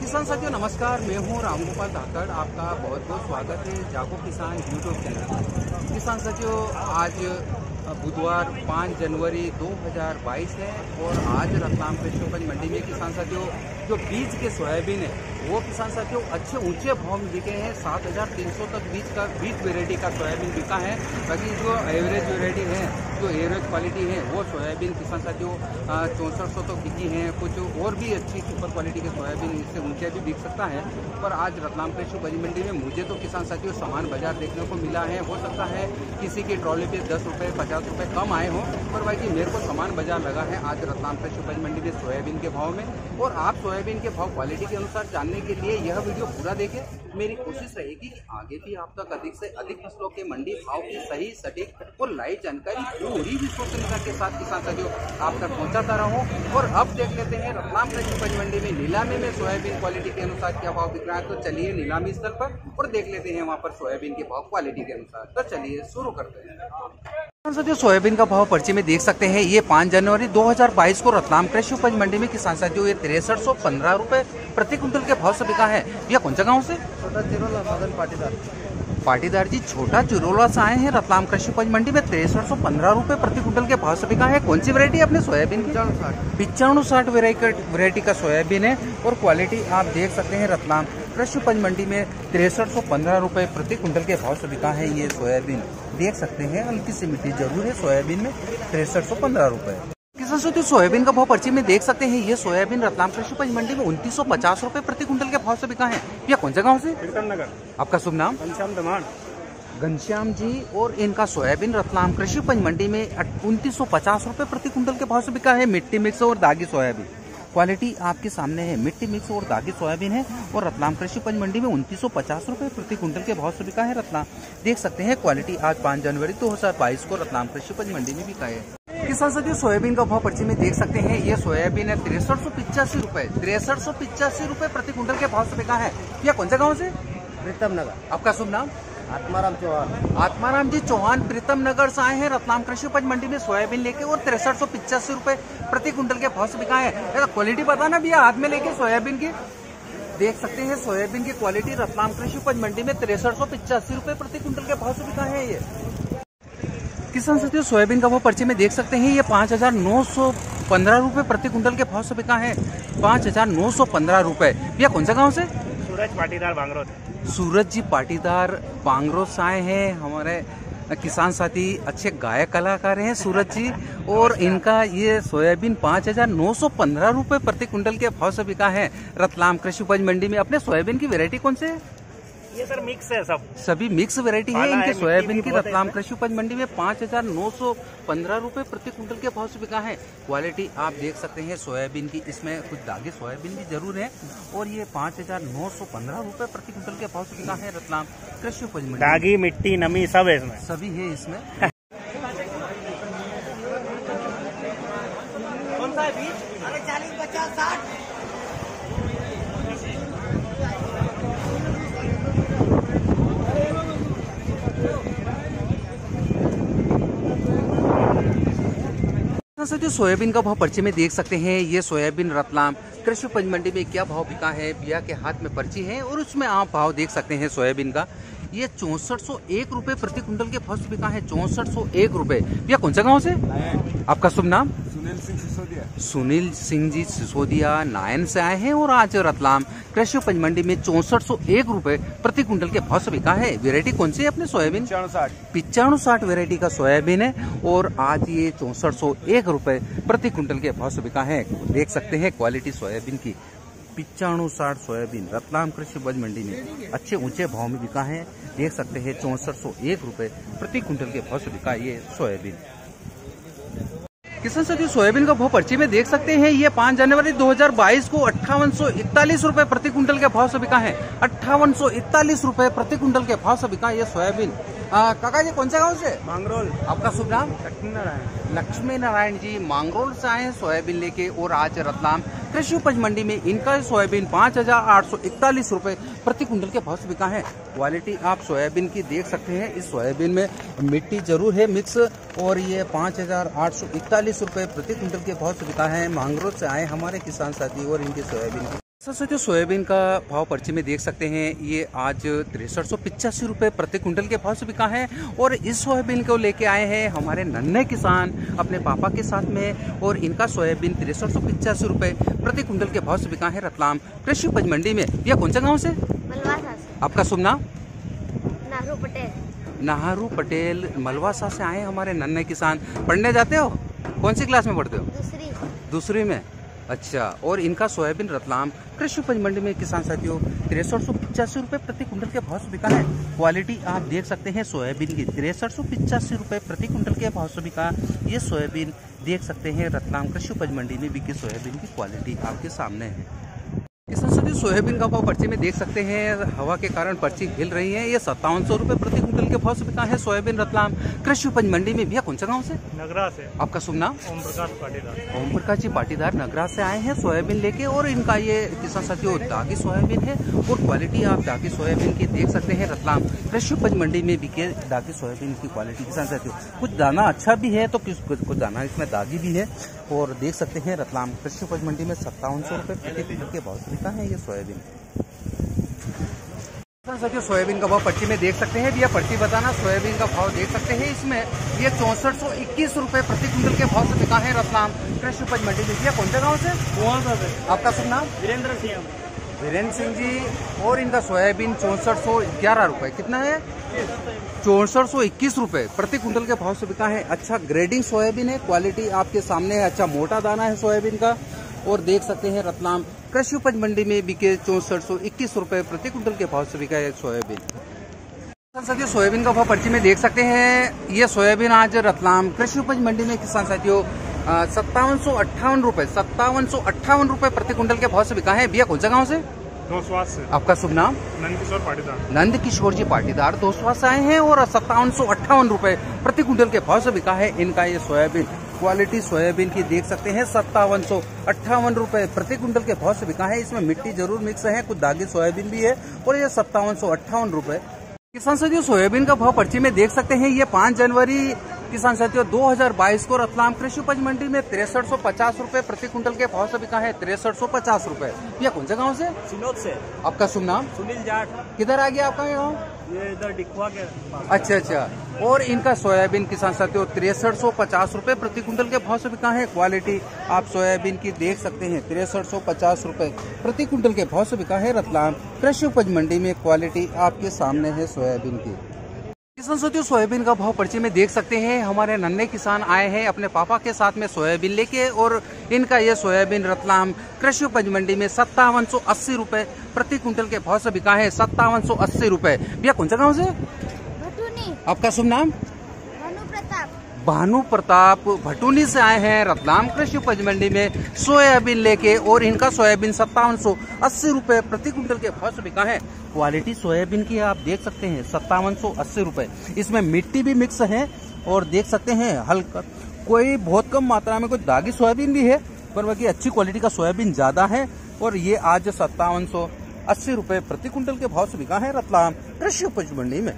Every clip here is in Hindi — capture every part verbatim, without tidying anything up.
किसान साथियों नमस्कार, मैं हूं रामगोपाल धाकड़। आपका बहुत बहुत स्वागत है जागो किसान यूट्यूब चैनल पर। किसान साथियों, आज बुधवार पाँच जनवरी दो हज़ार बाईस है और आज रतलाम कृषि उपज मंडी में किसान साथियों जो बीज के सोयाबीन है वो किसान साथियों अच्छे ऊंचे भाव में बिके हैं। सात हजार तीन सौ तक बीज का बीज वेराइटी का सोयाबीन बिका है। बाकी जो एवरेज वेराइटी है, जो एवरेज क्वालिटी है वो सोयाबीन किसान साथियों चौंसठ सौ तक बिकी है। कुछ और भी अच्छी सुपर क्वालिटी के सोयाबीन इससे ऊंचे भी बिक सकता है। पर आज रतलाम कृषि उपज मंडी में मुझे तो किसान साथियों समान बाजार देखने को मिला है। हो सकता है किसी की ट्रॉली पे दस रुपये पचास रुपये कम आए हों, पर भाई जी मेरे को समान बाजार लगा है आज रतलाम कृषि उपज मंडी में सोयाबीन के भाव में। और आप सोयाबीन के भाव क्वालिटी के अनुसार जानने के लिए यह वीडियो पूरा देखें। मेरी कोशिश रहेगी कि आगे भी आप तक अधिक से अधिक फसलों के मंडी भाव की सही सटीक और लाइव जानकारी पूरी विश्वसनीयता के साथ किसान साथियों आप तक पहुंचाता रहूं। और अब देख लेते हैं रतलाम कृषि उपज मंडी में नीलामी में सोयाबीन क्वालिटी के अनुसार क्या भाव बिक रहा है। तो चलिए नीलामी स्थल पर और देख लेते हैं वहां पर सोयाबीन के भाव क्वालिटी के अनुसार। तो चलिए शुरू करते हैं। साथियों सोयाबीन का भाव पर्ची में देख सकते हैं। ये पाँच जनवरी दो हज़ार बाईस को रतलाम कृषि उपज मंडी में किसान साथियों ये तिरसठ सौ पंद्रह रुपए प्रति कुंटल के भाव से बिका है। भैया कौन सा गाँव से? छोटा चिरोला मदन पाटीदार। पाटीदार जी छोटा चिरोला से आए हैं रतलाम कृषि उपज मंडी में तिरसठ सौ पंद्रह रुपए प्रति कुंटल के भाव से बिका है। कौन सी वैरायटी अपने सोयाबीन की? पिचानवे साठ वैरायटी का सोयाबीन है और क्वालिटी आप देख सकते हैं रतलाम कृषि उपज मंडी में तिरसठ सौ पंद्रह रुपए प्रति कुंटल के भाव से बिका है। ये सोयाबीन देख सकते हैं, हल्की सी मिट्टी जरूर है सोयाबीन में तिरसठ सौ पंद्रह रुपए। किसान साथियों सोयाबीन का भाव पर्ची में देख सकते हैं। ये सोयाबीन रतलाम कृषि उपज मंडी में उनतीस सौ पचास रुपए प्रति कुंटल के भाव से बिका है। भैया कौन सा गाँव से? नगर। आपका शुभ नाम? घनश्याम दमान। घनश्याम जी, और इनका सोयाबीन रतलाम कृषि उपज मंडी में उनतीस सौ पचास रुपए प्रति कुंटल के भाव से बिका है। मिट्टी मिक्स और दागी सोयाबीन क्वालिटी आपके सामने है। मिट्टी मिक्स और दागी सोयाबीन है और रतलाम कृषि उपज मंडी में उनतीस सौ पचास रुपए प्रति कुंटल के भाव से बिका है। रतलाम देख सकते हैं क्वालिटी आज पाँच जनवरी दो हज़ार बाईस को रतलाम कृषि उपज मंडी में बिका है। किसान साथियों सोयाबीन का भाव पर्ची में देख सकते हैं। ये सोयाबीन है तिरसठ सौ पिचासी रुपए तिरसठ सौ पिचासी रुपए प्रति कुंटल के भाव से बिका है। यह कौन सा गाँव से? प्रीतम नगर। आपका शुभ नाम? आत्माराम चौहान। आत्माराम जी चौहान प्रीतम नगर से आए हैं रतलाम कृषि उपज मंडी में सोयाबीन लेके और तिरसठ सौ पिचासी रुपए प्रति कुंटल के भाव से बिका है। क्वालिटी बताना भैया हाथ में लेके सोयाबीन की देख सकते हैं। सोयाबीन की क्वालिटी रतलाम कृषि उपज मंडी में तिरसठ सौ पिचासी रुपए प्रति कुंटल के भाव से बिका है। ये किसान साथियों सोयाबीन का भाव पर्ची में देख सकते हैं। ये पाँच हजार नौ सौ पंद्रह रुपए प्रति कुंटल के भाव से बिका है। पाँच हजार नौ सौ पंद्रह रुपए। भैया कौन सा गाँव से? सूरज पाटीदार बांगरोद। सूरज जी पाटीदार बांगरोद से आए हैं हमारे किसान साथी, अच्छे गायक कलाकार हैं सूरज जी। और इनका ये सोयाबीन पाँच हजार नौ सौ पंद्रह रुपए प्रति कुंटल के भाव से बिका है रतलाम कृषि उपज मंडी में। अपने सोयाबीन की वैरायटी कौन से है? ये सर मिक्स है, सब सभी मिक्स वैरायटी है इनके सोयाबीन की। रतलाम कृषि उपज मंडी में पाँच हजार नौ सौ पंद्रह रुपए प्रति कुंटल के भाव से बिका है। क्वालिटी आप देख सकते हैं सोयाबीन की, इसमें कुछ दागी सोयाबीन भी जरूर है। और ये पाँच हजार नौ सौ पंद्रह रुपए प्रति कुंटल के भाव से बिका है रतलाम कृषि उपज मंडी। दागी मिट्टी नमी सब है इसमें, सभी है इसमें। कौन सा है बीज? अरे चालीस पचास साठ। साथियों सोयाबीन का भाव पर्ची में देख सकते हैं। ये सोयाबीन रतलाम कृषि उपज मंडी में क्या भाव बिका है। भैया के हाथ में पर्ची है और उसमें आप भाव देख सकते हैं सोयाबीन का। ये चौसठ सौ एक रुपए प्रति कुंटल के भाव से बिका है। चौसठ सौ एक रुपए। भैया कौन सा गाँव से? आपका शुभ नाम? सुनील सिंह सिसोदिया। सुनील सिंह जी सिसोदिया नायन से आए हैं और आज रतलाम कृषि उपज मंडी में चौसठ सौ एक रुपए प्रति कुंटल के भाव से बिका है। वेरायटी कौन सी है अपने सोयाबीन? पिचानवे साठ वेरायटी का सोयाबीन है और आज ये चौसठ सौ एक रुपए प्रति कुंटल के भाव से बिका है। देख सकते हैं क्वालिटी सोयाबीन की। पिचानवे साठ सोयाबीन रतलाम कृषि उपज मंडी में अच्छे ऊंचे भाव में बिका है। देख सकते हैं चौसठ सौ एक रुपए प्रति कुंटल के भाव से बिका ये सोयाबीन। किसान साथियों सोयाबीन का भाव पर्ची में देख सकते हैं। ये पाँच जनवरी दो हज़ार बाईस को अट्ठावन सौ इकतालीस रुपए प्रति कुंटल के भाव से बिका है। अट्ठावन सौ इकतालीस रुपए प्रति कुंटल के भाव से बिका ये सोयाबीन। काका जी कौन सा गाँव से? मांगरोल। आपका शुभ नाम? लक्ष्मी नारायण। लक्ष्मी नारायण जी मांगरोल से आए हैं सोयाबीन लेके और आज रतलाम कृषि उपज मंडी में इनका सोयाबीन पाँच हजार आठ सौ इकतालीस रुपए प्रति कुंटल के भाव से बिका है। क्वालिटी आप सोयाबीन की देख सकते हैं। इस सोयाबीन में मिट्टी जरूर है मिक्स और ये पाँच हजार आठ सौ इकतालीस रुपए प्रति कुंटल के भाव से बिका है। मांगरोल से आए हमारे किसान साथी और इनके सोयाबीन सर जो सोयाबीन का भाव पर्ची में देख सकते हैं, ये आज तिरसठ सौ पिचासी रुपये प्रति कुंटल के भाव से बिका है। और इस सोयाबीन को लेके आए हैं हमारे नन्हे किसान अपने पापा के साथ में, और इनका सोयाबीन तिरसठ सौ पिचासी रुपये प्रति कुंटल के भाव से बिका है रतलाम कृषि उपज मंडी में। यह कौन सा गाँव से? मलवासा से। आपका शुभ नाम? नाहरू पटेल। नाहरू पटेल मलवासा से आए हमारे नन्हे किसान। पढ़ने जाते हो? कौन सी क्लास में पढ़ते हो? दूसरी। दूसरी में, अच्छा। और इनका सोयाबीन रतलाम कृषि उपज मंडी में किसान साथियों तिरसठ सौ पिचासी रुपये प्रति कुंटल के भाव से बिका है। क्वालिटी आप देख सकते हैं सोयाबीन की, तिरसठ सौ पिचासी रुपये प्रति कुंटल के भाव से बिका ये सोयाबीन देख सकते हैं रतलाम कृषि उपज मंडी में बिकी सोयाबीन की क्वालिटी आपके सामने है। किसान साथियों सोयाबीन का भाव पर्ची में देख सकते हैं, हवा के कारण पर्ची हिल रही है। ये सत्तावन सौ रुपये प्रति कुंटल के भाव से बिका है सोयाबीन रतलाम कृषि उपज मंडी में। भैया कौन सा गाँव से? नगरा से। आपका शुभ नाम? ओम प्रकाश पाटीदार। ओम प्रकाश जी पाटीदार नगरा से आए हैं सोयाबीन लेके, और इनका ये किसान साथियों दागी सोयाबीन है। और क्वालिटी आप दागी सोयाबीन की देख सकते हैं रतलाम कृषि उपज मंडी में बिके दागी सोयाबीन की क्वालिटी किसान साथियों। कुछ दाना अच्छा भी है तो कुछ दाना इसमें दागी भी है। और देख सकते हैं रतलाम कृषि उपज मंडी में सत्तावन सौ रुपये प्रति कुंटल के भाव से बिका है ये सोयाबीन। साथियों सोयाबीन का भाव पर्ची में देख सकते हैं, भैया पर्ची बताना। सोयाबीन का भाव देख सकते हैं, इसमें ये चौसठ सौ इक्कीस रुपये प्रति कुंटल के भाव से बिका है रतलाम कृषि उपज मंडी में। भैया कौन सा गाँव से? आपका शुभ नाम? वीरेंद्र सिंह। वीरेंद्र सिंह जी। और इनका सोयाबीन चौसठ सौ ग्यारह रुपये कितना है? चौसठ सौ इक्कीस रुपये प्रति कुंटल के भाव से बिका है। अच्छा ग्रेडिंग सोयाबीन है, क्वालिटी आपके सामने है, अच्छा मोटा दाना है सोयाबीन का। और देख सकते हैं रतलाम कृषि उपज मंडी में बिके चौसठ सौ इक्कीस रुपये प्रति कुंटल के भाव से बिका है सोयाबीन। साथियों सोयाबीन का भाव पर्ची में देख सकते हैं, ये सोयाबीन आज रतलाम कृषि उपज मंडी में किसान साथियों सत्तावन सौ अट्ठावन रुपये सत्तावन सौ अट्ठावन रुपये प्रति कुंटल के भाव से बिका है। भैया कौन सा गाँव से? दोस्वास से। आपका शुभ नाम? नंद किशोर पाटीदार। नंद किशोर जी पाटीदार दोस्वास से आए हैं, और सत्तावन सौ अट्ठावन रुपये प्रति कुंटल के भाव से बिका है इनका ये सोयाबीन। क्वालिटी सोयाबीन की देख सकते हैं, सत्तावन सौ अट्ठावन रुपये प्रति कुंटल के भाव से बिका है। इसमें मिट्टी जरूर मिक्स है, कुछ दागी सोयाबीन भी है, और ये सत्तावन सौ अट्ठावन रुपये। किसान साथियों सोयाबीन का भाव पर्ची में देख सकते हैं, ये पाँच जनवरी किसान साथियों दो हज़ार बाईस को रतलाम कृषि उपज मंडी में तिरसठ सौ पचास रुपये प्रति कुंटल के भाव से बिका है तिरसठ सौ पचास रुपये। भैया कौन सा गाँव से? सिनोद से। आपका शुभ नाम? सुनील जाट। किधर आ गया आपका गाँव? ये इधर डिखवा के पास। अच्छा अच्छा। और इनका सोयाबीन किसान साथियों तिरसठ सौ पचास रुपये प्रति कुंटल के भाव से बिका है। क्वालिटी आप सोयाबीन की देख सकते हैं, तिरसठ सौ पचास रुपये प्रति कुंटल के भाव से बिका है रतलाम कृषि उपज मंडी में। क्वालिटी आपके सामने है सोयाबीन की। किसान साथियों सोयाबीन का भाव पर्ची में देख सकते हैं, हमारे नन्हे किसान आए हैं अपने पापा के साथ में सोयाबीन लेके, और इनका ये सोयाबीन रतलाम कृषि उपज मंडी में सत्तावन सौ अस्सी रुपये प्रति कुंटल के भाव से बिका है सत्तावन सौ अस्सी रुपये। भैया कौन सा गाँव से? भटूनी। आपका शुभ नाम? भानु प्रताप। भानु प्रताप भटूनी से आए हैं रतलाम कृषि उपज मंडी में सोयाबीन लेके, और इनका सोयाबीन सत्तावन सौ अस्सी रुपये प्रति कुंटल के भाव से बिका है। क्वालिटी सोयाबीन की आप देख सकते हैं, सत्तावन सौ अस्सी रुपये। इसमें मिट्टी भी मिक्स है, और देख सकते हैं हल्का कोई बहुत कम मात्रा में कोई दागी सोयाबीन भी है, पर बाकी अच्छी क्वालिटी का सोयाबीन ज्यादा है। और ये आज सत्तावन सौ अस्सी रुपये प्रति कुंटल के भाव से बिका है रतलाम कृषि उपज मंडी में।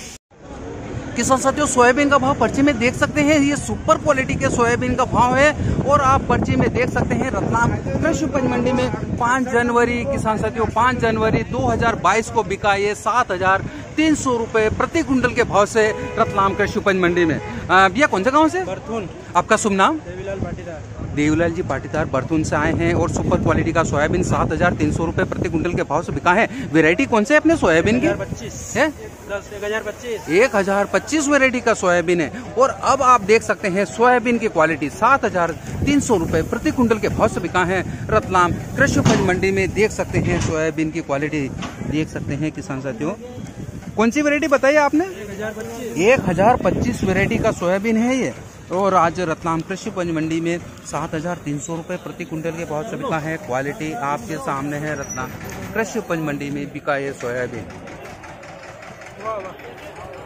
किसान साथियों सोयाबीन का भाव पर्ची में देख सकते हैं, ये सुपर क्वालिटी के सोयाबीन का भाव है, और आप पर्ची में देख सकते हैं रतलाम कृषि उपज मंडी में पाँच जनवरी किसान साथियों पाँच जनवरी दो हज़ार बाईस को बिका ये सात हजार तीन सौ रुपये प्रति कुंटल के भाव से रतलाम कृषि उपज मंडी में। भैया कौन सा गाँव से? बरथुन। आपका शुभ नाम? देवीलाल पाटीदार। देवलाल जी पाटीदार बरथुन से आए हैं, और सुपर क्वालिटी का सोयाबीन सात हजार तीन सौ रुपये प्रति कुंटल के भाव से बिका है। वेरायटी कौन से अपने सोयाबीन की? पच्चीस है दस एक हजार पच्चीस एक हजार पच्चीस वेरायटी का सोयाबीन है। और अब आप देख सकते हैं सोयाबीन की क्वालिटी सात हजार तीन सौ रुपये प्रति कुंटल के भाव से बिका है रतलाम कृषि उपज मंडी में। देख सकते हैं सोयाबीन की क्वालिटी देख सकते हैं किसान साथियों। कौन सी वेरायटी बताइए आपने? एक हजार पच्चीस वेरायटी का सोयाबीन है ये, और आज रतलाम कृषि उपज मंडी में सात हजार तीन सौ रुपये प्रति कुंटल के भाव से बिका है। क्वालिटी आपके सामने है, रतलाम कृषि उपज मंडी में बिका ये सोयाबीन।